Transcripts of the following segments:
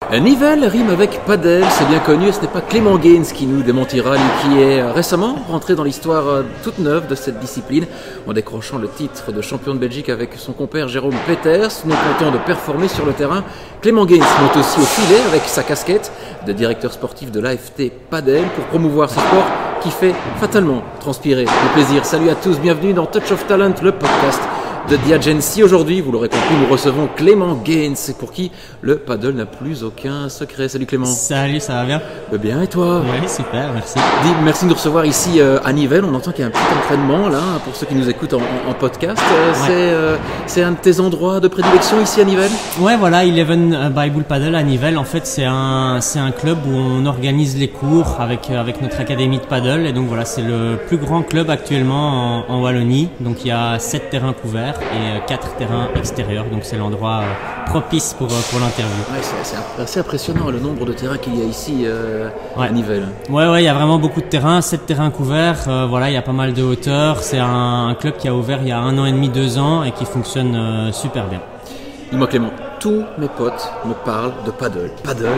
Nivelles rime avec padel, c'est bien connu, et ce n'est pas Clément Gaines qui nous démentira, lui qui est récemment rentré dans l'histoire toute neuve de cette discipline, en décrochant le titre de champion de Belgique avec son compère Jérôme Peters. Nous content de performer sur le terrain. Clément Gaines monte aussi au filet avec sa casquette de directeur sportif de l'AFT Padel pour promouvoir ce sport qui fait fatalement transpirer le plaisir. Salut à tous, bienvenue dans Touch of Talent, le podcast de The Agency. Aujourd'hui, vous l'aurez compris, nous recevons Clément Gaines, pour qui le paddle n'a plus aucun secret. Salut Clément. Salut, ça va bien? Bien, et toi? Oui, super, merci. Merci de nous recevoir ici à Nivelles. On entend qu'il y a un petit entraînement là, pour ceux qui nous écoutent en podcast. C'est un de tes endroits de prédilection ici à Nivelles? Ouais, voilà, Eleven by Bull Paddle à Nivelles. En fait, c'est un club où on organise les cours avec notre académie de paddle. Et donc voilà, c'est le plus grand club actuellement en Wallonie. Donc il y a 7 terrains couverts et 4 terrains extérieurs, donc c'est l'endroit propice pour l'interview. Ouais, c'est assez impressionnant le nombre de terrains qu'il y a ici à Nivelles. Ouais, il y a vraiment beaucoup de terrains, 7 terrains couverts, voilà, il y a pas mal de hauteur. C'est un club qui a ouvert il y a 1 an et demi, 2 ans et qui fonctionne super bien. Dis-moi Clément, tous mes potes me parlent de paddle.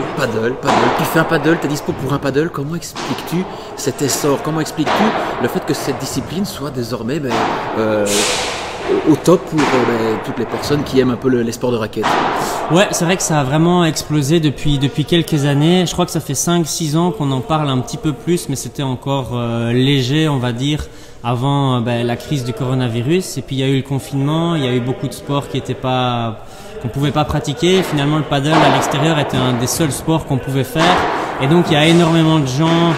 Tu fais un paddle, t'es dispo pour un paddle. Comment expliques-tu cet essor? Comment expliques-tu le fait que cette discipline soit désormais au top pour toutes les personnes qui aiment un peu les sports de raquettes? Ouais, c'est vrai que ça a vraiment explosé depuis quelques années. Je crois que ça fait 5-6 ans qu'on en parle un petit peu plus, mais c'était encore léger, on va dire, avant la crise du coronavirus. Et puis il y a eu le confinement, il y a eu beaucoup de sports qu'on pouvait pas pratiquer. Finalement, le paddle à l'extérieur était un des seuls sports qu'on pouvait faire. Et donc il y a énormément de gens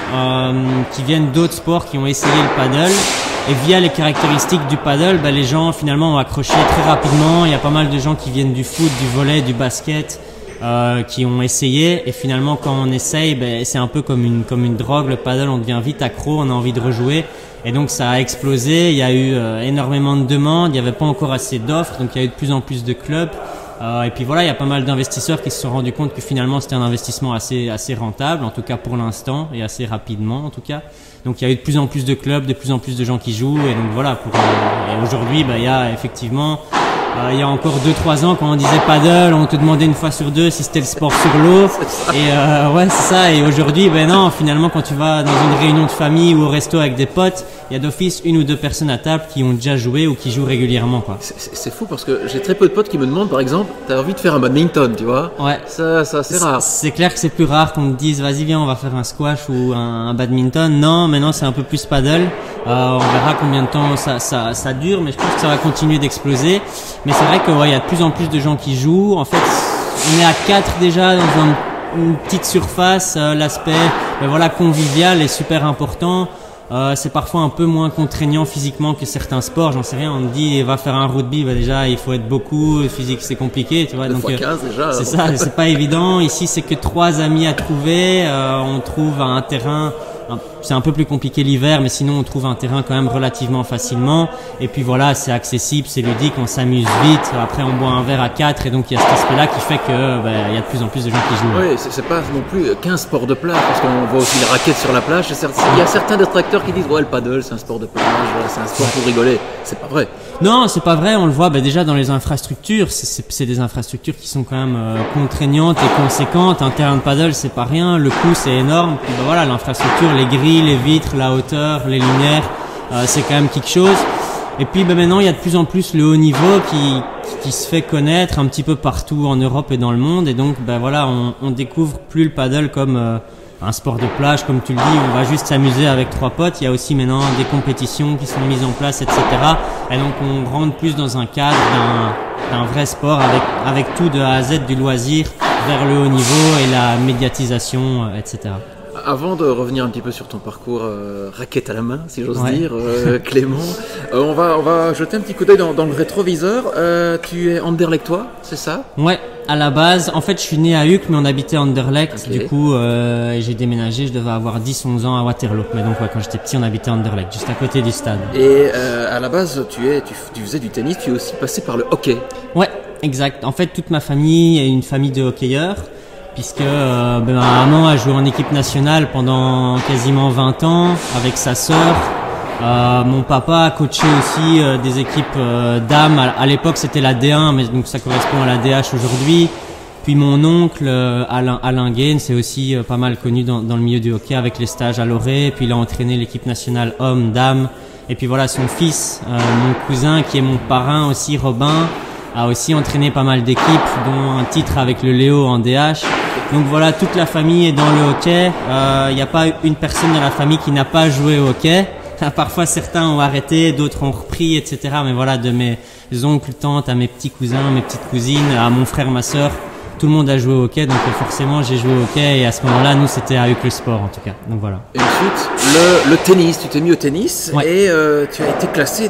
qui viennent d'autres sports qui ont essayé le paddle. Et via les caractéristiques du paddle, les gens finalement ont accroché très rapidement. Il y a pas mal de gens qui viennent du foot, du volley, du basket, qui ont essayé. Et finalement, quand on essaye, c'est un peu comme une drogue. Le paddle, on devient vite accro, on a envie de rejouer. Et donc ça a explosé. Il y a eu énormément de demandes. Il n'y avait pas encore assez d'offres, donc il y a eu de plus en plus de clubs. Et puis voilà, il y a pas mal d'investisseurs qui se sont rendus compte que finalement c'était un investissement assez rentable, en tout cas pour l'instant, et assez rapidement en tout cas. Donc il y a eu de plus en plus de clubs, de plus en plus de gens qui jouent, et donc voilà. Et aujourd'hui, il y a effectivement, il y a encore 2-3 ans, quand on disait paddle, on te demandait une fois sur deux si c'était le sport sur l'eau. Et ouais, c'est ça. Et aujourd'hui, non, finalement, quand tu vas dans une réunion de famille ou au resto avec des potes, il y a d'office 1 ou 2 personnes à table qui ont déjà joué ou qui jouent régulièrement, quoi. C'est fou parce que j'ai très peu de potes qui me demandent, par exemple, t'as envie de faire un badminton, tu vois? Ouais. Ça c'est rare. C'est clair que c'est plus rare qu'on te dise, vas-y, viens, on va faire un squash ou un badminton. Non, maintenant c'est un peu plus paddle. On verra combien de temps ça dure, mais je pense que ça va continuer d'exploser. Mais c'est vrai que il y a de plus en plus de gens qui jouent. En fait, on est à 4 déjà dans une petite surface. L'aspect convivial est super important. C'est parfois un peu moins contraignant physiquement que certains sports. J'en sais rien. On me dit va faire un rugby, déjà il faut être beaucoup. Physique c'est compliqué, tu vois. Donc 15 déjà. C'est ça, c'est pas évident. Ici c'est que 3 amis à trouver. On trouve un terrain. C'est un peu plus compliqué l'hiver, mais sinon on trouve un terrain quand même relativement facilement. Et puis voilà, c'est accessible, c'est ludique, on s'amuse vite. Après on boit un verre à 4 et donc il y a cet aspect-là qui fait que il y a de plus en plus de gens qui jouent. Oui, c'est pas non plus 15 sports de plage, parce qu'on voit aussi les raquettes sur la plage. Il y a certains détracteurs qui disent ouais, le paddle c'est un sport de plage, c'est un sport pour rigoler. C'est pas vrai. Non, c'est pas vrai. On le voit déjà dans les infrastructures. C'est des infrastructures qui sont quand même contraignantes et conséquentes. Un terrain de paddle, c'est pas rien. Le coût, c'est énorme. Puis voilà, l'infrastructure, les grilles, les vitres, la hauteur, les lumières, c'est quand même quelque chose. Et puis maintenant, il y a de plus en plus le haut niveau qui se fait connaître un petit peu partout en Europe et dans le monde. Et donc, voilà, on découvre plus le paddle comme un sport de plage, comme tu le dis, on va juste s'amuser avec 3 potes. Il y a aussi maintenant des compétitions qui sont mises en place, etc. Et donc on rentre plus dans un cadre d'un vrai sport avec tout de A à Z, du loisir vers le haut niveau et la médiatisation, etc. Avant de revenir un petit peu sur ton parcours raquette à la main, si j'ose dire, Clément, on va jeter un petit coup d'œil dans le rétroviseur. Tu es anderlechtois, c'est ça? Ouais, à la base. En fait, je suis né à Uccle, mais on habitait à Anderlecht. Okay. Du coup, j'ai déménagé, je devais avoir 10-11 ans à Waterloo. Mais donc, quand j'étais petit, on habitait à Anderlecht, juste à côté du stade. Et à la base, tu faisais du tennis, tu es aussi passé par le hockey. Ouais, exact. En fait, toute ma famille est une famille de hockeyeurs. Puisque ma maman a joué en équipe nationale pendant quasiment 20 ans avec sa sœur. Mon papa a coaché aussi des équipes dames. À l'époque, c'était la D1, mais donc ça correspond à la DH aujourd'hui. Puis mon oncle Alain Gaines, c'est aussi pas mal connu dans le milieu du hockey avec les stages à Loré. Puis il a entraîné l'équipe nationale hommes, dames. Et puis voilà, son fils, mon cousin qui est mon parrain aussi, Robin, a aussi entraîné pas mal d'équipes, dont un titre avec le Léo en DH. Donc voilà, toute la famille est dans le hockey. Il n'y a pas une personne dans la famille qui n'a pas joué au hockey. Parfois certains ont arrêté, d'autres ont repris, etc. Mais voilà, de mes oncles, tantes, à mes petits cousins, mes petites cousines, à mon frère, ma sœur, tout le monde a joué au hockey. Donc forcément, j'ai joué au hockey et à ce moment-là, nous, c'était avec le sport en tout cas. Donc voilà. Et ensuite, le tennis, tu t'es mis au tennis et tu as été classé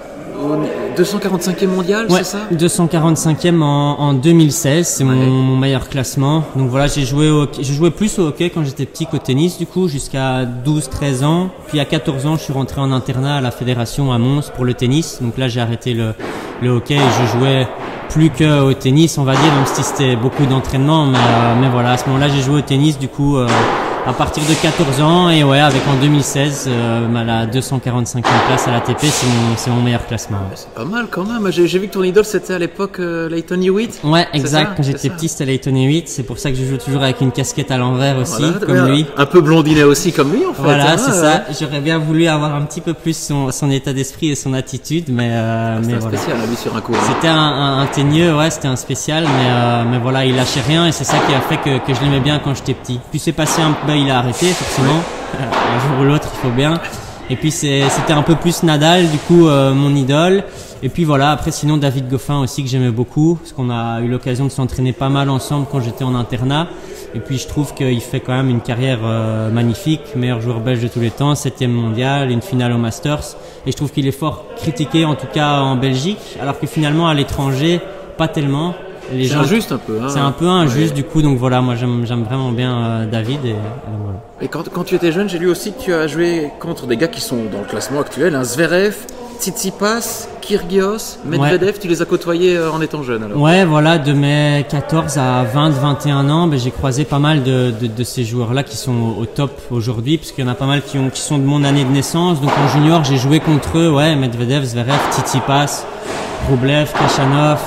au 245e mondial, c'est ça? 245e en 2016, c'est mon meilleur classement. Donc voilà, j'ai joué plus au hockey quand j'étais petit qu'au tennis, du coup, jusqu'à 12-13 ans. Puis à 14 ans, je suis rentré en internat à la fédération à Mons pour le tennis. Donc là, j'ai arrêté le hockey et je jouais plus qu'au tennis, on va dire, même si c'était beaucoup d'entraînement. Mais voilà, à ce moment-là, j'ai joué au tennis, du coup, à partir de 14 ans, et ouais, avec en 2016 la 245e place à l'ATP, c'est mon meilleur classement. C'est pas mal quand même. J'ai vu que ton idole c'était à l'époque Lleyton Hewitt. Ouais, exact. Quand j'étais petit, c'était Lleyton Hewitt. C'est pour ça que je joue toujours avec une casquette à l'envers aussi, comme lui. Un peu blondinet aussi comme lui en fait. Voilà, c'est ça. J'aurais bien voulu avoir un petit peu plus son état d'esprit et son attitude, mais c'était voilà. Spécial, lui sur un coup. C'était un teigneux, ouais, c'était un spécial, mais voilà, il lâchait rien et c'est ça qui a fait que je l'aimais bien quand j'étais petit. Puis c'est passé il a arrêté forcément, un jour ou l'autre il faut bien. Et puis c'était un peu plus Nadal du coup mon idole. Et puis voilà, après sinon David Goffin aussi que j'aimais beaucoup, parce qu'on a eu l'occasion de s'entraîner pas mal ensemble quand j'étais en internat. Et puis je trouve qu'il fait quand même une carrière magnifique, meilleur joueur belge de tous les temps, 7e mondial, une finale au Masters. Et je trouve qu'il est fort critiqué en tout cas en Belgique, alors que finalement à l'étranger pas tellement. C'est injuste un peu. Hein. C'est un peu injuste du coup, donc voilà, moi j'aime vraiment bien David et voilà. Et quand tu étais jeune, j'ai lu aussi que tu as joué contre des gars qui sont dans le classement actuel, Zverev, Tsitsipas, Kyrgios, Medvedev, tu les as côtoyés en étant jeune alors? Ouais, voilà, de mes 14 à 20-21 ans, j'ai croisé pas mal de ces joueurs-là qui sont au top aujourd'hui, parce qu'il y en a pas mal qui sont de mon année de naissance. Donc en junior, j'ai joué contre eux, Medvedev, Zverev, Tsitsipas, Rublev, Khachanov,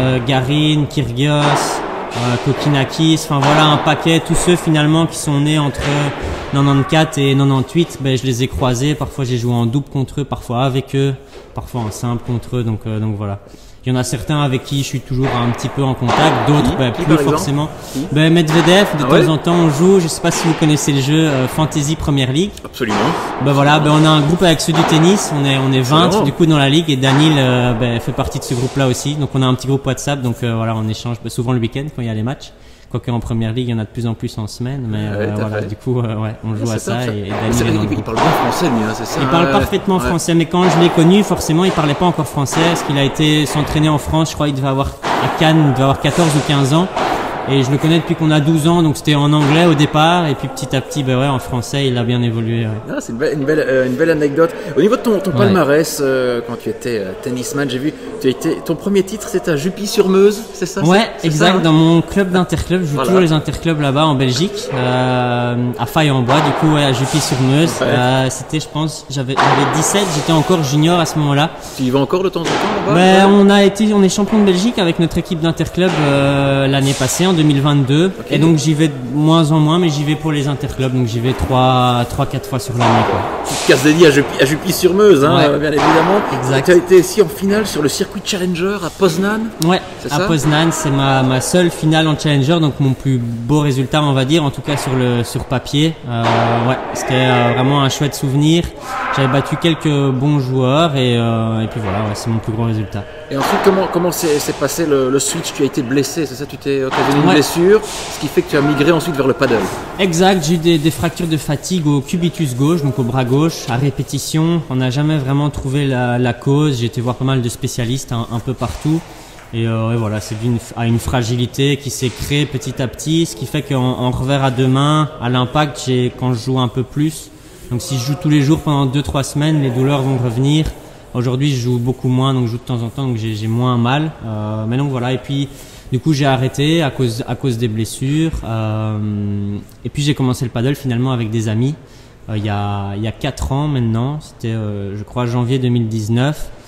Garin, Kyrgios, Kokinakis, enfin voilà un paquet, tous ceux finalement qui sont nés entre 94 et 98, je les ai croisés, parfois j'ai joué en double contre eux, parfois avec eux, parfois en simple contre eux, donc voilà. Il y en a certains avec qui je suis toujours un petit peu en contact, d'autres plus forcément. Medvedev, de temps en temps on joue, je sais pas si vous connaissez le jeu Fantasy Premier League. Absolument. Voilà, on a un groupe avec ceux du tennis, on est 20 du coup dans la ligue et Daniel fait partie de ce groupe-là aussi. Donc on a un petit groupe WhatsApp, donc voilà, on échange souvent le week-end quand il y a les matchs. Quoique en première ligue, il y en a de plus en plus en semaine, mais voilà, du coup, on joue à ça et Daniel il parle bien français, lui, c'est ça. Il parle parfaitement français, mais quand je l'ai connu, forcément, il parlait pas encore français, parce qu'il a été s'entraîner en France, je crois, il devait avoir, à Cannes, il devait avoir 14 ou 15 ans. Et je le connais depuis qu'on a 12 ans, donc c'était en anglais au départ, et puis petit à petit, en français, il a bien évolué. Ouais. C'est une belle anecdote. Au niveau de ton palmarès, quand tu étais tennisman, j'ai vu, ton premier titre, c'était à Jupy-sur-Meuse, c'est ça? Ouais, exact, ça, dans mon club d'interclub, je joue toujours les interclubs là-bas en Belgique, à Faye-en-Bois, du coup, à Jupy-sur-Meuse. C'était, je pense, j'avais 17, j'étais encore junior à ce moment-là. Tu y vas encore de temps en temps là-bas? On est champion de Belgique avec notre équipe d'interclub l'année passée, en 2022. Okay. Et donc j'y vais de moins en moins, mais j'y vais pour les interclubs, donc j'y vais 3-4 fois sur l'année. Tu te casses dédié à Jupy-sur-Meuse, bien évidemment. Exact. Tu as été aussi en finale sur le circuit Challenger à Poznan. Ouais, à Poznan, c'est ma seule finale en Challenger, donc mon plus beau résultat, on va dire, en tout cas sur papier. C'était vraiment un chouette souvenir. J'avais battu quelques bons joueurs et puis voilà, c'est mon plus gros résultat. Et ensuite, comment s'est passé le switch? Tu as été blessé, c'est ça? Tu t'es occasionné une blessure, ce qui fait que tu as migré ensuite vers le paddle. Exact, j'ai eu des fractures de fatigue au cubitus gauche, donc au bras gauche, à répétition. On n'a jamais vraiment trouvé la cause. J'ai été voir pas mal de spécialistes un peu partout. Et voilà, c'est dû à une fragilité qui s'est créée petit à petit, ce qui fait qu'en revers à deux mains, à l'impact, quand je joue un peu plus. Donc si je joue tous les jours pendant 2-3 semaines, les douleurs vont revenir. Aujourd'hui, je joue beaucoup moins, donc je joue de temps en temps, donc j'ai moins mal. Mais donc voilà, et puis du coup j'ai arrêté à cause des blessures. Et puis j'ai commencé le paddle finalement avec des amis. Il y a 4 ans maintenant, c'était je crois janvier 2019.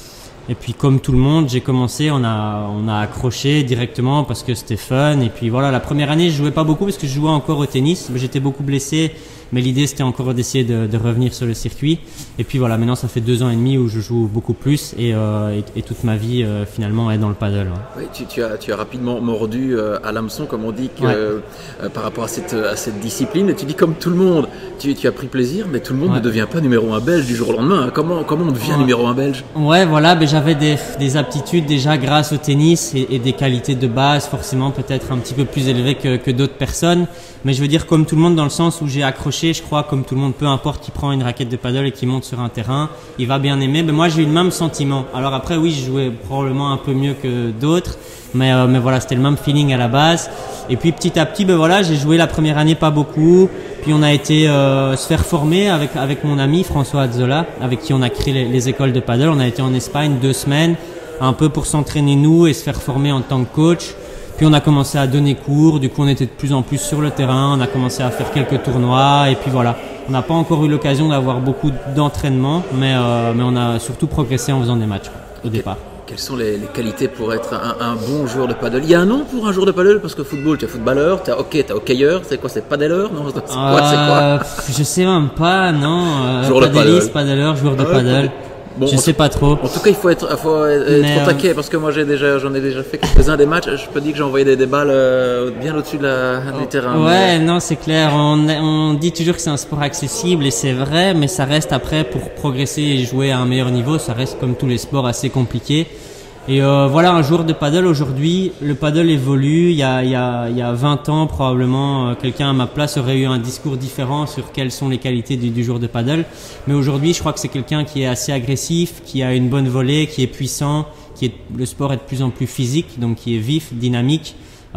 Et puis comme tout le monde, j'ai commencé, on a accroché directement parce que c'était fun. Et puis voilà, la première année, je jouais pas beaucoup parce que je jouais encore au tennis. J'étais beaucoup blessé, mais l'idée c'était encore d'essayer de revenir sur le circuit. Et puis voilà, maintenant ça fait 2 ans et demi où je joue beaucoup plus et toute ma vie finalement est dans le paddle. Ouais. Oui, tu as rapidement mordu à l'hameçon, comme on dit, par rapport à cette discipline. Et tu dis comme tout le monde, tu as pris plaisir, mais tout le monde ne devient pas numéro 1 belge du jour au lendemain. Hein. Comment on devient numéro 1 belge? Ouais, voilà, ben j'avais des aptitudes déjà grâce au tennis et des qualités de base forcément peut-être un petit peu plus élevées que d'autres personnes. Mais je veux dire comme tout le monde dans le sens où j'ai accroché, je crois, comme tout le monde, peu importe qui prend une raquette de paddle et qui monte sur un terrain, il va bien aimer. Mais moi j'ai eu le même sentiment. Alors après oui, je jouais probablement un peu mieux que d'autres, mais voilà, c'était le même feeling à la base. Et puis petit à petit, ben voilà, j'ai joué la première année pas beaucoup. Puis on a été se faire former avec mon ami François Azzola, avec qui on a créé les écoles de paddle. On a été en Espagne 2 semaines, un peu pour s'entraîner nous et se faire former en tant que coach. Puis on a commencé à donner cours, du coup on était de plus en plus sur le terrain, on a commencé à faire quelques tournois et puis voilà. On n'a pas encore eu l'occasion d'avoir beaucoup d'entraînement, mais on a surtout progressé en faisant des matchs au départ. Quelles sont les qualités pour être un bon joueur de paddle? Il y a un nom pour un joueur de paddle, parce que football, tu as footballeur, tu as hockey, tu as hockeyeur, c'est quoi, c'est paddleur? Non, c'est quoi? Je sais même pas, non. Joueur de paddle. Paddleur, joueur de paddle. Bon, je sais pas trop. En tout cas, il faut être trop taquet, parce que moi j'en ai déjà fait quelques-uns des matchs. Je peux dire que j'ai envoyé des balles bien au-dessus du terrain. Ouais, non, c'est clair. On dit toujours que c'est un sport accessible et c'est vrai, mais ça reste après pour progresser et jouer à un meilleur niveau, ça reste comme tous les sports assez compliqué. Et voilà, un joueur de paddle aujourd'hui, le paddle évolue. Il y a 20 ans probablement, quelqu'un à ma place aurait eu un discours différent sur quelles sont les qualités du joueur de paddle. Mais aujourd'hui, je crois que c'est quelqu'un qui est assez agressif, qui a une bonne volée, qui est puissant, le sport est de plus en plus physique, donc qui est vif, dynamique.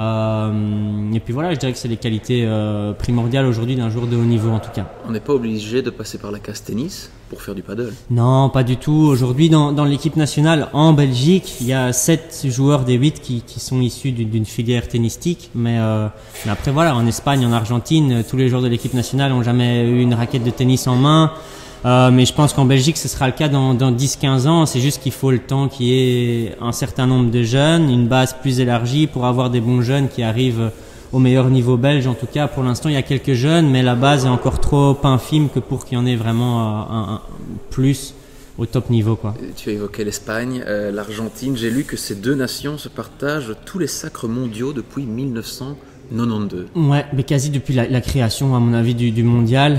Et puis voilà, je dirais que c'est les qualités primordiales aujourd'hui d'un joueur de haut niveau en tout cas. On n'est pas obligé de passer par la case tennis pour faire du paddle? Non, pas du tout. Aujourd'hui, dans l'équipe nationale en Belgique, il y a 7 joueurs des 8 qui sont issus d'une filière tennistique. Mais après voilà, en Espagne, en Argentine, tous les joueurs de l'équipe nationale n'ont jamais eu une raquette de tennis en main. Mais je pense qu'en Belgique, ce sera le cas dans 10-15 ans. C'est juste qu'il faut le temps qu'il y ait un certain nombre de jeunes, une base plus élargie pour avoir des bons jeunes qui arrivent au meilleur niveau belge. En tout cas, pour l'instant, il y a quelques jeunes, mais la base est encore trop infime que pour qu'il y en ait vraiment un plus au top niveau, quoi. Tu as évoqué l'Espagne, l'Argentine. J'ai lu que ces 2 nations se partagent tous les sacres mondiaux depuis 1992. Ouais, mais quasi depuis la création, à mon avis, du mondial.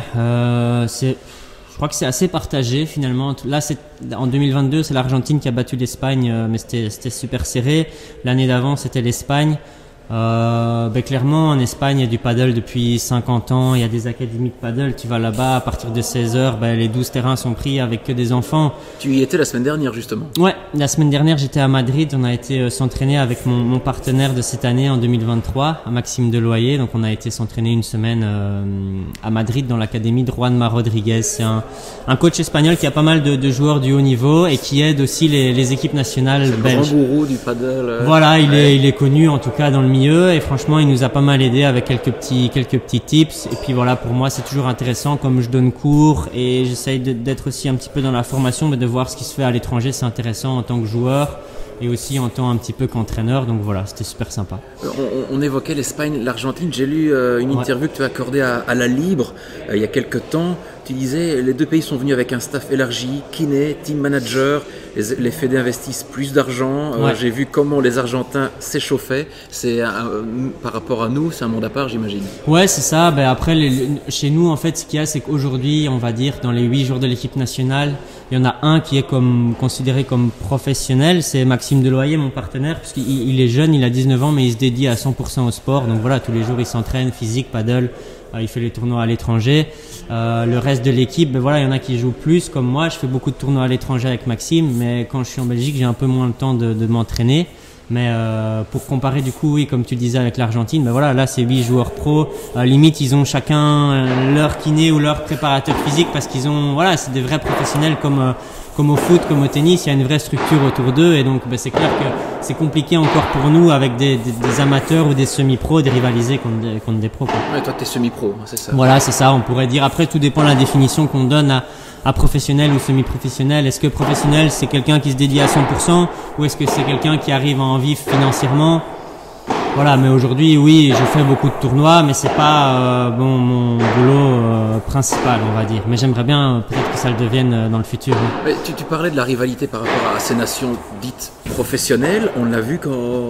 Je crois que c'est assez partagé finalement. Là, en 2022, c'est l'Argentine qui a battu l'Espagne, mais c'était super serré. L'année d'avant, c'était l'Espagne. Clairement, en Espagne, il y a du paddle depuis 50 ans. Il y a des académies de paddle. Tu vas là-bas, à partir de 16h, les 12 terrains sont pris avec que des enfants. Tu y étais la semaine dernière, justement? Ouais, la semaine dernière, j'étais à Madrid. On a été s'entraîner avec mon partenaire de cette année, en 2023, à Maxime Deloyer. Donc, on a été s'entraîner une semaine à Madrid, dans l'académie de Juanma Rodriguez. C'est un coach espagnol qui a pas mal de joueurs du haut niveau et qui aide aussi les équipes nationales belges. C'est le grand gourou du paddle. Voilà, il est connu, en tout cas, dans le milieu, et franchement il nous a pas mal aidé avec quelques petits tips. Et puis voilà, pour moi c'est toujours intéressant, comme je donne cours et j'essaye d'être aussi un petit peu dans la formation, mais de voir ce qui se fait à l'étranger, c'est intéressant en tant que joueur et aussi en tant un petit peu qu'entraîneur. Donc voilà, c'était super sympa. On évoquait l'Espagne, l'Argentine. J'ai lu une interview que tu as accordée à La Libre il y a quelques temps. Tu disais, les 2 pays sont venus avec un staff élargi, kiné, team manager, les fédés investissent plus d'argent. J'ai vu comment les Argentins s'échauffaient. Par rapport à nous, c'est un monde à part, j'imagine. Ouais, c'est ça. Après, chez nous, en fait, ce qu'il y a, c'est qu'aujourd'hui, on va dire, dans les 8 jours de l'équipe nationale, il y en a un qui est considéré comme professionnel. C'est Maxime Deloyer, mon partenaire, parce qu'il est jeune, il a 19 ans, mais il se dédie à 100% au sport. Donc voilà, tous les jours, il s'entraîne, physique, paddle. Il fait les tournois à l'étranger. Le reste de l'équipe, il y en a qui jouent plus, comme moi. Je fais beaucoup de tournois à l'étranger avec Maxime, mais quand je suis en Belgique, j'ai un peu moins le temps de m'entraîner. Mais pour comparer du coup, oui, comme tu disais avec l'Argentine, là c'est 8 joueurs pro. Limite, ils ont chacun leur kiné ou leur préparateur physique, parce qu'ils ont, c'est des vrais professionnels comme au foot, comme au tennis, il y a une vraie structure autour d'eux, et donc c'est clair que c'est compliqué encore pour nous avec des amateurs ou des semi-pros de rivaliser contre des pros, quoi. Ouais, toi t'es semi-pro, c'est ça. Voilà, c'est ça, on pourrait dire. Après, tout dépend de la définition qu'on donne à professionnel ou semi-professionnel. Est-ce que professionnel, c'est quelqu'un qui se dédie à 100%, ou est-ce que c'est quelqu'un qui arrive à en vivre financièrement? Voilà, mais aujourd'hui, oui, je fais beaucoup de tournois, mais c'est pas mon boulot principal, on va dire. Mais j'aimerais bien peut-être que ça le devienne dans le futur. Oui. Mais tu parlais de la rivalité par rapport à ces nations dites professionnelles. On l'a vu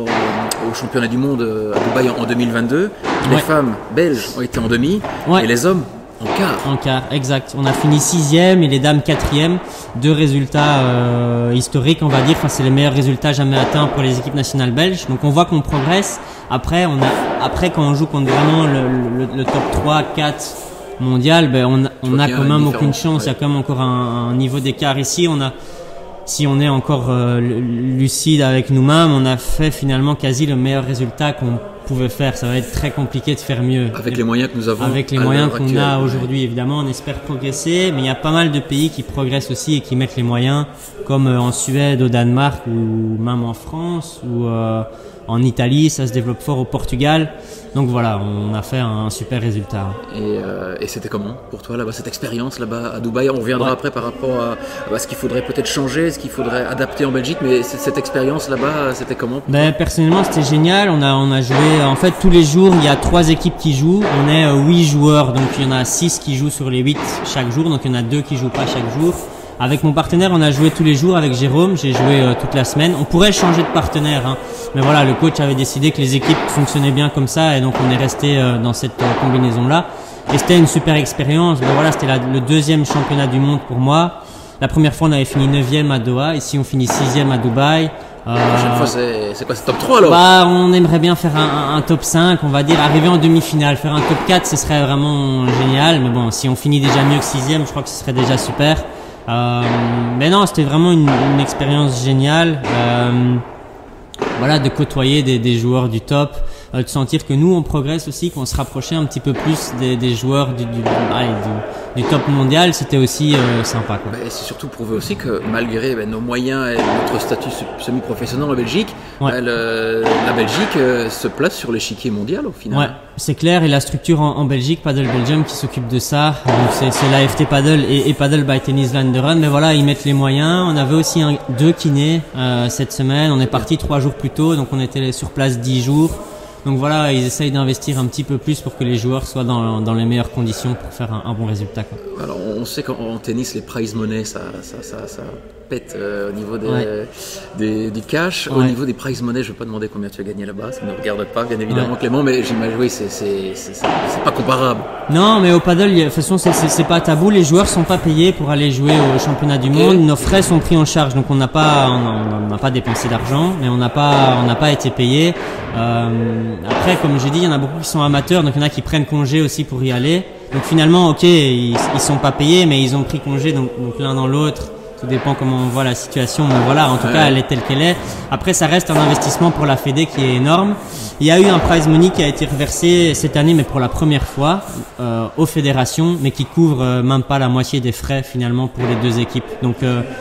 au championnat du monde à Dubaï en 2022. Les femmes belges ont été en demi et les hommes en quart. En quart, exact. On a fini 6e et les dames 4e. 2 résultats historiques, on va dire. Enfin, c'est les meilleurs résultats jamais atteints pour les équipes nationales belges. Donc on voit qu'on progresse. Après, quand on joue contre vraiment le top 3, 4 mondial, on a quand même aucune chance. Ouais. Il y a quand même encore un niveau d'écart ici. Si on est encore lucide avec nous-mêmes, on a fait finalement quasi le meilleur résultat qu'on pouvait faire. Ça va être très compliqué de faire mieux. Avec les moyens que nous avons. Avec les moyens qu'on a aujourd'hui, évidemment, on espère progresser. Mais il y a pas mal de pays qui progressent aussi et qui mettent les moyens, comme en Suède, au Danemark, ou même en France, ou en Italie. Ça se développe fort au Portugal. Donc voilà, on a fait un super résultat. Et c'était comment pour toi là-bas, cette expérience là-bas à Dubaï? On reviendra après par rapport à ce qu'il faudrait peut-être changer, ce qu'il faudrait adapter en Belgique, mais cette expérience là-bas, c'était comment pour toi? Personnellement, c'était génial. On a joué, en fait, tous les jours, il y a 3 équipes qui jouent. On est 8 joueurs, donc il y en a 6 qui jouent sur les 8 chaque jour, donc il y en a 2 qui jouent pas chaque jour. Avec mon partenaire, on a joué tous les jours avec Jérôme. J'ai joué toute la semaine. On pourrait changer de partenaire, hein. Mais voilà, le coach avait décidé que les équipes fonctionnaient bien comme ça, et donc on est resté dans cette combinaison-là. Et c'était une super expérience. Voilà, c'était le 2e championnat du monde pour moi. La première fois, on avait fini 9e à Doha. Ici, on finit 6e à Dubaï. La prochaine fois, c'est quoi, c'est top 3 alors? On aimerait bien faire un top 5, on va dire, arriver en demi-finale. Faire un top 4, ce serait vraiment génial. Mais bon, si on finit déjà mieux que 6e, je crois que ce serait déjà super. Mais non, c'était vraiment une expérience géniale. Voilà, de côtoyer des joueurs du top, de sentir que nous on progresse aussi, qu'on se rapprochait un petit peu plus des joueurs du top mondial, c'était aussi sympa, quoi. Et c'est surtout prouver aussi que malgré nos moyens et notre statut semi-professionnel en Belgique, la Belgique se place sur l'échiquier mondial au final. Ouais, c'est clair, et la structure en Belgique, Padel Belgium, qui s'occupe de ça, donc c'est l'AFT Padel et Padel by Tennis Vlaanderen, mais voilà, ils mettent les moyens. On avait aussi 2 kinés cette semaine, on est parti 3 jours plus tôt, donc on était sur place 10 jours. Donc voilà, ils essayent d'investir un petit peu plus pour que les joueurs soient dans les meilleures conditions pour faire un bon résultat, quoi. Alors on sait qu'en tennis, les prize money, ça pète au niveau du cash. Ouais. Au niveau des prize money, je ne vais pas demander combien tu as gagné là-bas, ça ne me regarde pas, bien évidemment, Clément, mais j'imagine, oui, c'est pas comparable. Non, mais au paddle, de toute façon, c'est pas tabou. Les joueurs sont pas payés pour aller jouer au championnat du monde. Nos frais sont pris en charge, donc on n'a pas dépensé d'argent, mais on n'a pas été payé. Après, comme j'ai dit, il y en a beaucoup qui sont amateurs, donc il y en a qui prennent congé aussi pour y aller. Donc finalement, ok, ils sont pas payés, mais ils ont pris congé, donc l'un dans l'autre. Tout dépend comment on voit la situation, mais voilà, en tout cas, elle est telle qu'elle est. Après, ça reste un investissement pour la Fédé qui est énorme. Il y a eu un prize money qui a été reversé cette année, mais pour la première fois, aux fédérations, mais qui couvre même pas la moitié des frais finalement pour les 2 équipes. Donc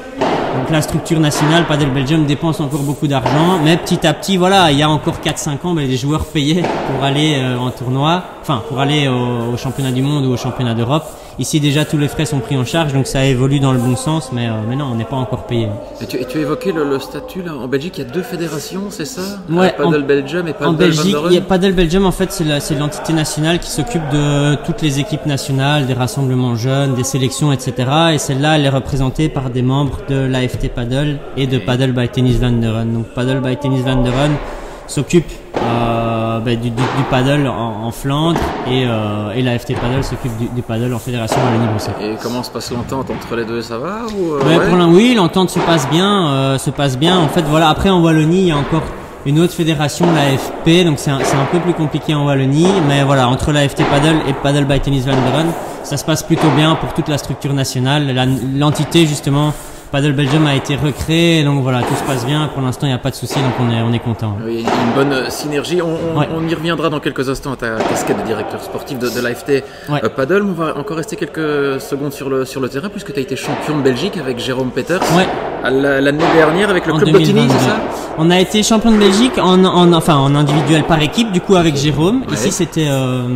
la structure nationale, Padel Belgium, dépense encore beaucoup d'argent, mais petit à petit, voilà, il y a encore 4-5 ans, les joueurs payaient pour aller en tournoi, enfin pour aller au championnat du monde ou au championnat d'Europe. Ici déjà tous les frais sont pris en charge, donc ça évolue dans le bon sens, mais non, on n'est pas encore payé. Et tu évoquais le statut là. En Belgique, il y a 2 fédérations, c'est ça? Ouais. Padel Belgium et Padel en Belgique, Vlaanderen. Padel Belgium, en fait, c'est l'entité nationale qui s'occupe de toutes les équipes nationales, des rassemblements jeunes, des sélections, etc. Et celle-là, elle est représentée par des membres de l'AFT Padel et de Padel by Tennis Vlaanderen. Donc Padel by Tennis Vlaanderen s'occupe du paddle en Flandre et l'AFT Padel s'occupe du paddle en fédération Wallonie-Bruxelles. Et comment se passe l'entente entre les deux, ça va ou oui, l'entente se passe bien. En fait, voilà. Après, en Wallonie, il y a encore une autre fédération, l'AFP, donc c'est un peu plus compliqué en Wallonie, mais voilà, entre l'AFT Padel et Padel by Tennis Vlaanderen, ça se passe plutôt bien pour toute la structure nationale. L'entité justement Paddle Belgium a été recréé, donc voilà, tout se passe bien. Pour l'instant, il n'y a pas de souci, donc on est content. Oui, il y a une bonne synergie. On y reviendra dans quelques instants à ta casquette de directeur sportif de l'AFT Paddle. On va encore rester quelques secondes sur le terrain, puisque tu as été champion de Belgique avec Jérôme Peters l'année dernière avec le club d'Ottignies, c'est ça? On a été champion de Belgique en individuel par équipe, du coup avec Jérôme. Ici, c'était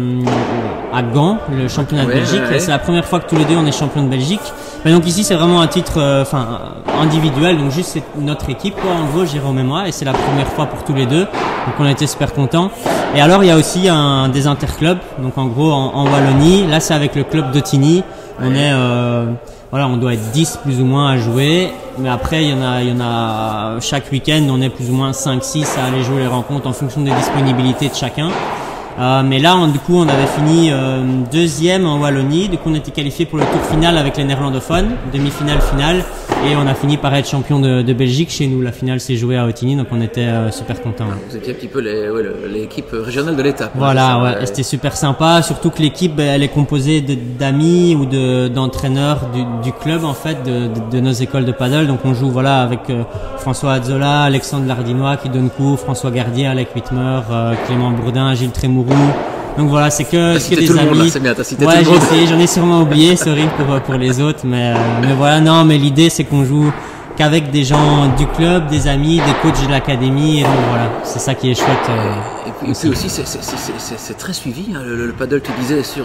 à Gand, le championnat de Belgique. C'est la première fois que tous les deux on est champion de Belgique. Mais donc ici, c'est vraiment un titre individuel, donc juste c'est notre équipe, quoi, en gros, Jérôme et moi, et c'est la première fois pour tous les deux. Donc on a été super contents. Et alors il y a aussi des interclubs, donc en gros en Wallonie. Là, c'est avec le club d'Ottignies. On est on doit être 10 plus ou moins à jouer, mais après il y en a chaque week-end on est plus ou moins 5-6 à aller jouer les rencontres en fonction des disponibilités de chacun. Mais là, du coup, on avait fini deuxième en Wallonie. Du coup, on était qualifié pour le tour final avec les néerlandophones, demi-finale, finale, et on a fini par être champion de Belgique. Chez nous, la finale s'est jouée à Ottignies, donc on était super contents. Vous étiez un petit peu l'équipe régionale de l'étape. Voilà, et c'était super sympa. Surtout que l'équipe, elle est composée d'amis ou d'entraîneurs du club, en fait, de nos écoles de paddle. Donc on joue avec François Azzola, Alexandre Lardinois qui donne cours, François Gardier, Alec Whitmer, Clément Bourdin, Gilles Trémourou. Donc voilà, c'est que des amis. Là, c'est bien, t'as cité tout le monde. J'en ai sûrement oublié, sorry pour les autres, mais voilà, non, mais l'idée c'est qu'on joue qu'avec des gens du club, des amis, des coachs de l'académie, et donc voilà, c'est ça qui est chouette. Et puis aussi, c'est très suivi, hein, le paddle, tu disais sur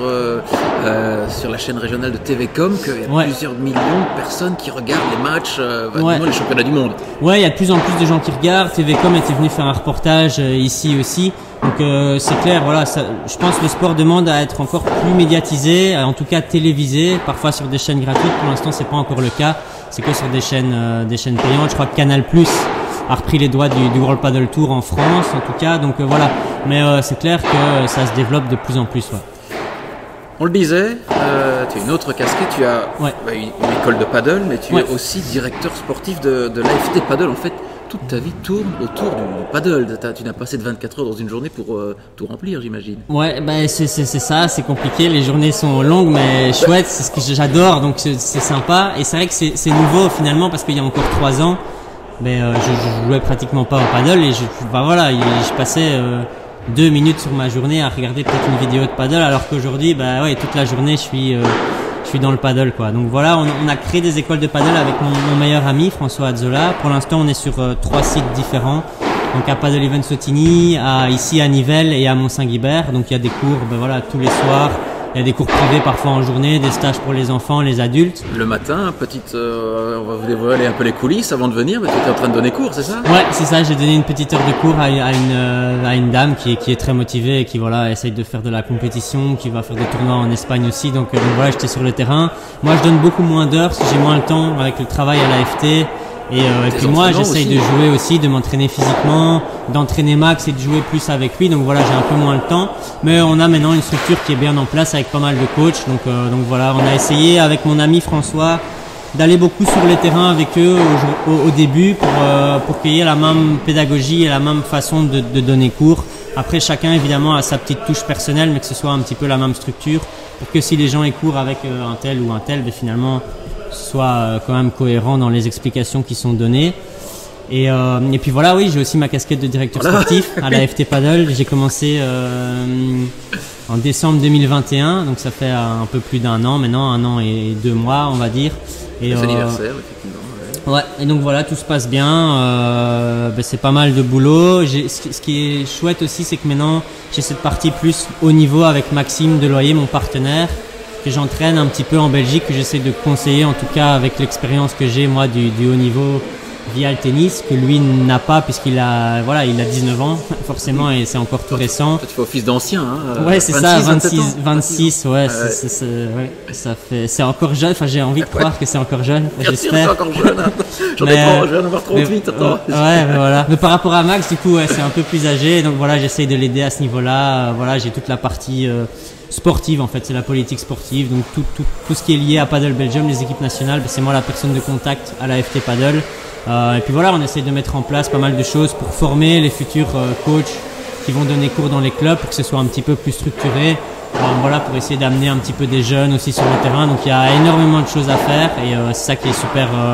la chaîne régionale de TVcom qu'il y a plusieurs millions de personnes qui regardent les matchs, les championnats du monde. Ouais, il y a de plus en plus de gens qui regardent. TVcom était venu faire un reportage ici aussi. Donc c'est clair, voilà, je pense que le sport demande à être encore plus médiatisé, en tout cas télévisé, parfois sur des chaînes gratuites. Pour l'instant, c'est pas encore le cas. C'est que sur des chaînes payantes. Je crois que Canal+ a repris les droits du World Paddle Tour en France, en tout cas. Donc voilà. Mais c'est clair que ça se développe de plus en plus. Ouais. On le disait, tu as une autre casquette. Tu as une école de paddle, mais tu es aussi directeur sportif de l'AFT Paddle. En fait, toute ta vie tourne autour du paddle. Tu n'as passé de 24 heures dans une journée pour tout remplir, j'imagine. Ouais, c'est ça, c'est compliqué. Les journées sont longues, mais chouette. C'est ce que j'adore, donc c'est sympa. Et c'est vrai que c'est nouveau finalement parce qu'il y a encore 3 ans, je jouais pratiquement pas au paddle et je passais 2 minutes sur ma journée à regarder peut-être une vidéo de paddle, alors qu'aujourd'hui, toute la journée, je suis dans le paddle, quoi. Donc voilà, on a créé des écoles de paddle avec mon meilleur ami François Azzola. Pour l'instant, on est sur 3 sites différents. Donc à Paddle Events Ottignies, ici à Nivelles et à Mont-Saint-Guibert. Donc il y a des cours, tous les soirs. Il y a des cours privés parfois en journée, des stages pour les enfants, les adultes. Le matin, on va vous dévoiler un peu les coulisses avant de venir, mais tu étais en train de donner cours, c'est ça? Ouais, c'est ça, j'ai donné une petite heure de cours à une dame qui est très motivée et qui essaye de faire de la compétition, qui va faire des tournois en Espagne aussi. Donc voilà, j'étais sur le terrain. Moi, je donne beaucoup moins d'heures parce que j'ai moins le temps avec le travail à l'AFT. Et puis moi, j'essaye de jouer aussi, de m'entraîner physiquement, d'entraîner Max et de jouer plus avec lui. Donc voilà, j'ai un peu moins le temps. Mais on a maintenant une structure qui est bien en place avec pas mal de coachs. Donc voilà, on a essayé avec mon ami François d'aller beaucoup sur les terrains avec eux au début pour qu'il y ait la même pédagogie et la même façon de donner cours. Après, chacun évidemment a sa petite touche personnelle, mais que ce soit un petit peu la même structure pour que si les gens y courent avec un tel ou un tel, finalement soit quand même cohérent dans les explications qui sont données. Et puis voilà, oui, j'ai aussi ma casquette de directeur sportif à la FT Paddle. J'ai commencé en décembre 2021, donc ça fait un peu plus d'1 an maintenant, 1 an et 2 mois on va dire. Et anniversaire, effectivement. Ouais, et donc voilà, tout se passe bien, c'est pas mal de boulot. Ce qui est chouette aussi, c'est que maintenant j'ai cette partie plus haut niveau avec Maxime Deloyer, mon partenaire, que j'entraîne un petit peu en Belgique, que j'essaie de conseiller en tout cas avec l'expérience que j'ai moi du haut niveau via le tennis, que lui n'a pas puisqu'il a 19 ans forcément et c'est encore tout récent. Toi, tu fais office d'ancien, hein. Ouais, c'est ça, 26, ouais, c'est encore jeune, enfin j'ai envie de croire que c'est encore jeune, j'espère. C'est encore jeune, hein. Je vais en avoir 38, attends. Ouais, mais voilà. Mais par rapport à Max, du coup, c'est un peu plus âgé, donc voilà, j'essaye de l'aider à ce niveau-là. Voilà, j'ai toute la partie sportive en fait, c'est la politique sportive, donc tout ce qui est lié à Paddle Belgium, les équipes nationales, c'est moi la personne de contact à la FT Paddle. Et puis voilà, on essaye de mettre en place pas mal de choses pour former les futurs coachs qui vont donner cours dans les clubs pour que ce soit un petit peu plus structuré. Voilà, pour essayer d'amener un petit peu des jeunes aussi sur le terrain. Donc il y a énormément de choses à faire et c'est ça qui est super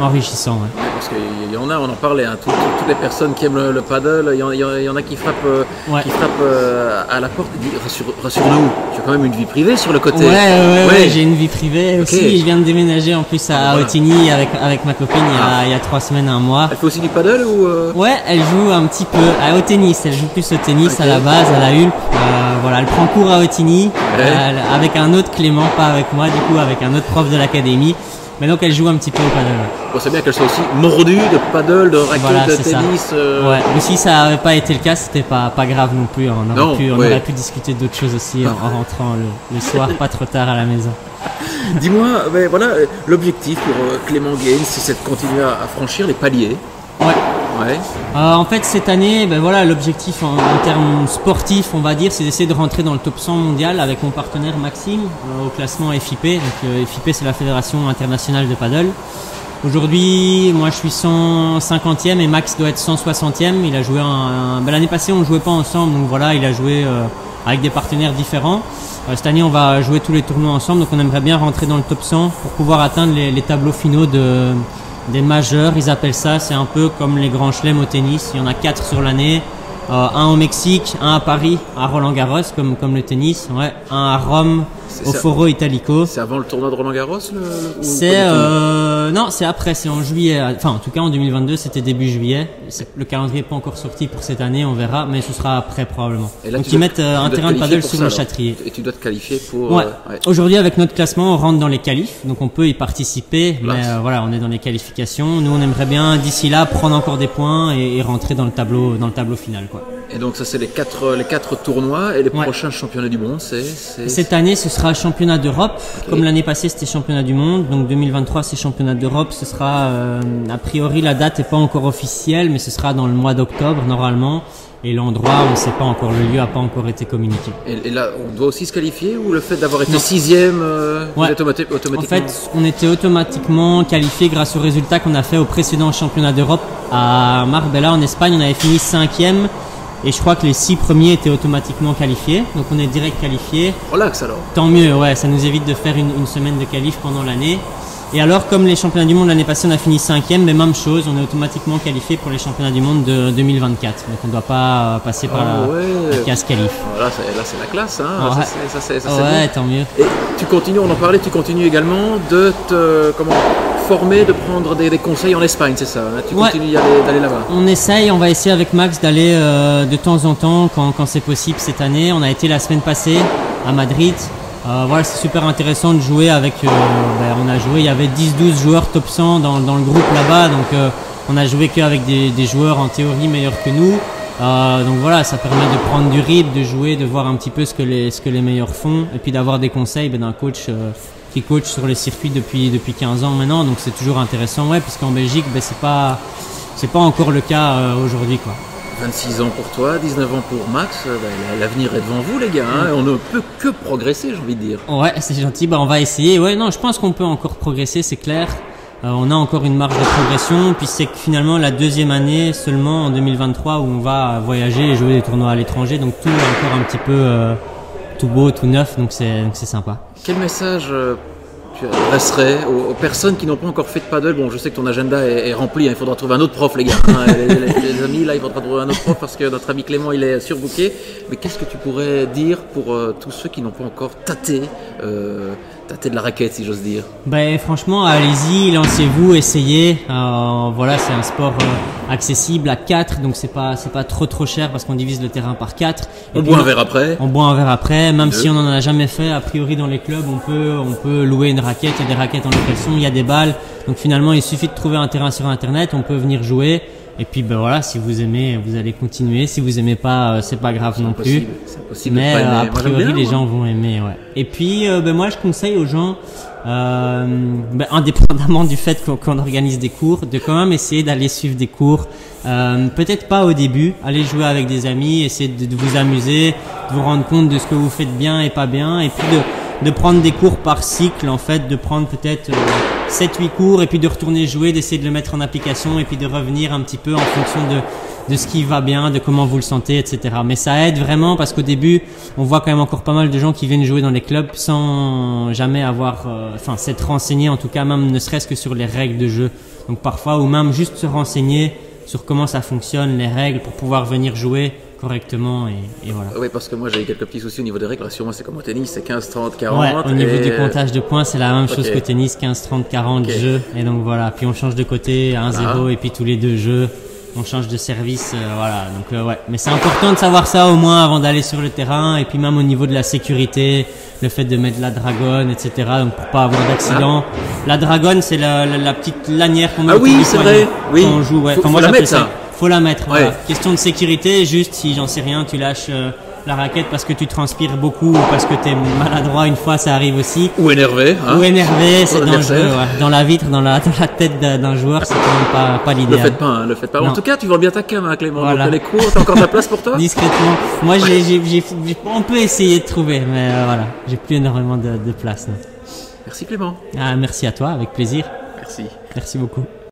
enrichissant. Ouais. Parce qu'il y en a, on en parlait, hein, toutes les personnes qui aiment le paddle, il y en a qui frappent, à la porte. Rassure-nous, tu as quand même une vie privée sur le côté. Ouais, j'ai une vie privée aussi. Je viens de déménager en plus à Otigny avec ma copine il y a 3 semaines, 1 mois. Elle fait aussi du paddle ou Ouais, elle joue un petit peu au tennis. Elle joue plus au tennis à la base, à la Hulpe. Voilà, elle prend cours à Otigny avec un autre Clément, pas avec moi, du coup avec un autre prof de l'académie. Mais donc elle joue un petit peu au paddle. Bon, c'est bien qu'elle soit aussi mordue de paddle, de raquette, de tennis. Ouais, mais si ça n'avait pas été le cas, c'était pas grave non plus. On aurait pu discuter d'autres choses aussi en rentrant le soir, pas trop tard à la maison. Dis-moi, voilà, l'objectif pour Clément Gaines, c'est de continuer à franchir les paliers. Ouais. En fait, cette année, voilà, l'objectif en termes sportifs, on va dire, c'est d'essayer de rentrer dans le top 100 mondial avec mon partenaire Maxime au classement FIP. Donc, FIP, c'est la Fédération internationale de paddle. Aujourd'hui, moi, je suis 150e et Max doit être 160e. Il a joué l'année passée, on ne jouait pas ensemble, donc voilà, il a joué avec des partenaires différents. Cette année, on va jouer tous les tournois ensemble, donc on aimerait bien rentrer dans le top 100 pour pouvoir atteindre les tableaux finaux des majeurs, ils appellent ça. C'est un peu comme les grands chelems au tennis. Il y en a 4 sur l'année. Un au Mexique, un à Paris, à Roland-Garros, comme le tennis. Ouais, un à Rome, au Foro Italico. C'est avant le tournoi de Roland-Garros Non, c'est après, c'est en juillet. Enfin, en tout cas, en 2022, c'était début juillet. Le calendrier n'est pas encore sorti pour cette année, on verra, mais ce sera après probablement. Et là, donc ils mettent un terrain de paddle sur le Châtrier. Et tu dois te qualifier pour... Ouais. Aujourd'hui, avec notre classement, on rentre dans les qualifs, donc on peut y participer, mais voilà, on est dans les qualifications. Nous, on aimerait bien, d'ici là, prendre encore des points et rentrer dans le tableau final, quoi. Et donc ça c'est les quatre tournois et les prochains championnats du monde c'est... Cette année ce sera championnat d'Europe, comme l'année passée c'était championnat du monde, donc 2023 c'est championnat d'Europe, ce sera a priori la date n'est pas encore officielle mais ce sera dans le mois d'octobre normalement et l'endroit on ne sait pas encore, le lieu n'a pas encore été communiqué. Et là on doit aussi se qualifier ou le fait d'avoir été 6e automatiquement? En fait on était automatiquement qualifié grâce aux résultats qu'on a fait au précédent championnat d'Europe à Marbella en Espagne, on avait fini 5e. Et je crois que les 6 premiers étaient automatiquement qualifiés, donc on est direct qualifié. Relax alors. Tant mieux, ouais, ça nous évite de faire une semaine de qualif pendant l'année. Et alors, comme les championnats du monde l'année passée, on a fini 5e, mais même chose, on est automatiquement qualifié pour les championnats du monde de 2024. Donc on ne doit pas passer par la case qualif. Là, c'est la classe, hein. Ouais, ça, ouais tant mieux. Et tu continues, on en parlait, tu continues également de te former, de prendre des conseils en Espagne, c'est ça, hein? Tu continues d'aller là-bas. On va essayer avec Max d'aller de temps en temps quand c'est possible cette année. On a été la semaine passée à Madrid. Voilà, c'est super intéressant de jouer avec. On a joué, il y avait 10-12 joueurs top 100 dans le groupe là-bas, donc on a joué qu'avec des joueurs en théorie meilleurs que nous. Donc voilà, ça permet de prendre du rythme, de jouer, de voir un petit peu ce que les meilleurs font, et puis d'avoir des conseils d'un coach qui coach sur les circuits depuis 15 ans maintenant, donc c'est toujours intéressant, puisqu'en Belgique, c'est pas encore le cas aujourd'hui, quoi. 26 ans pour toi, 19 ans pour Max, l'avenir est devant vous les gars, hein, on ne peut que progresser, j'ai envie de dire. Ouais, c'est gentil, on va essayer. Ouais, non, je pense qu'on peut encore progresser, c'est clair. On a encore une marge de progression, puis c'est finalement la 2e année seulement en 2023 où on va voyager et jouer des tournois à l'étranger, donc tout est encore un petit peu tout beau, tout neuf, donc c'est sympa. Quel message tu adresserais aux personnes qui n'ont pas encore fait de paddle? Bon, je sais que ton agenda est rempli, hein, il faudra trouver un autre prof les gars, hein, les amis, là il faudra trouver un autre prof parce que notre ami Clément il est surbooké, mais qu'est-ce que tu pourrais dire pour tous ceux qui n'ont pas encore tâté de la raquette, si j'ose dire? Franchement, allez-y, lancez-vous, essayez. Voilà, c'est un sport accessible à 4, donc c'est pas trop cher parce qu'on divise le terrain par 4. On boit un verre après. On boit un verre après, même si on n'en a jamais fait. A priori, dans les clubs, on peut louer une raquette. Il y a des raquettes en location, il y a des balles. Donc finalement, il suffit de trouver un terrain sur Internet. On peut venir jouer. Et puis voilà, si vous aimez, vous allez continuer. Si vous aimez pas, c'est pas grave non plus. C'est possible. Mais a priori, les gens vont aimer. Ouais. Et puis, moi, je conseille aux gens, indépendamment du fait qu'on organise des cours, de quand même essayer d'aller suivre des cours. Peut-être pas au début. Allez jouer avec des amis, essayer de vous amuser, de vous rendre compte de ce que vous faites bien et pas bien, et puis de prendre des cours par cycle, en fait, de prendre peut-être 7-8 cours et puis de retourner jouer, d'essayer de le mettre en application et puis de revenir un petit peu en fonction de ce qui va bien, de comment vous le sentez, etc. Mais ça aide vraiment parce qu'au début, on voit quand même encore pas mal de gens qui viennent jouer dans les clubs sans jamais avoir, s'être renseignés, en tout cas même ne serait-ce que sur les règles de jeu. Donc parfois, ou même juste se renseigner sur comment ça fonctionne, les règles pour pouvoir venir jouer correctement et voilà. Oui, parce que moi j'ai eu quelques petits soucis au niveau des règles. Sûrement c'est comme au tennis, c'est 15, 30, 40. Ouais, au niveau du comptage de points, c'est la même chose qu'au tennis, 15, 30, 40 Okay. jeux. Et donc voilà, puis on change de côté à 1-0 et puis tous les 2 jeux, on change de service. Voilà, donc ouais. Mais c'est important de savoir ça au moins avant d'aller sur le terrain. Et puis même au niveau de la sécurité, le fait de mettre la dragonne, etc. Donc pour pas avoir d'accident. La dragonne, c'est la petite lanière qu'on met autour du poignet quand on joue. Ouais. Faut moi la j'appelle mettre, ça. Faut la mettre. Ouais. Voilà. Question de sécurité, juste si j'en sais rien, tu lâches la raquette parce que tu transpires beaucoup ou parce que tu es maladroit, une fois ça arrive aussi. Ou énervé. Hein. Ou énervé, c'est dangereux. Ouais. Dans la vitre, dans la tête d'un joueur, c'est quand même pas l'idéal. Le faites pas, hein, le faites pas. Non. En tout cas, tu vends bien ta cam, hein, Clément. Voilà. Donc, les cours, t'as encore de la place pour toi? Discrètement. Moi, on peut essayer de trouver, mais voilà, j'ai plus énormément de place. Non. Merci Clément. Ah, merci à toi, avec plaisir. Merci. Merci beaucoup.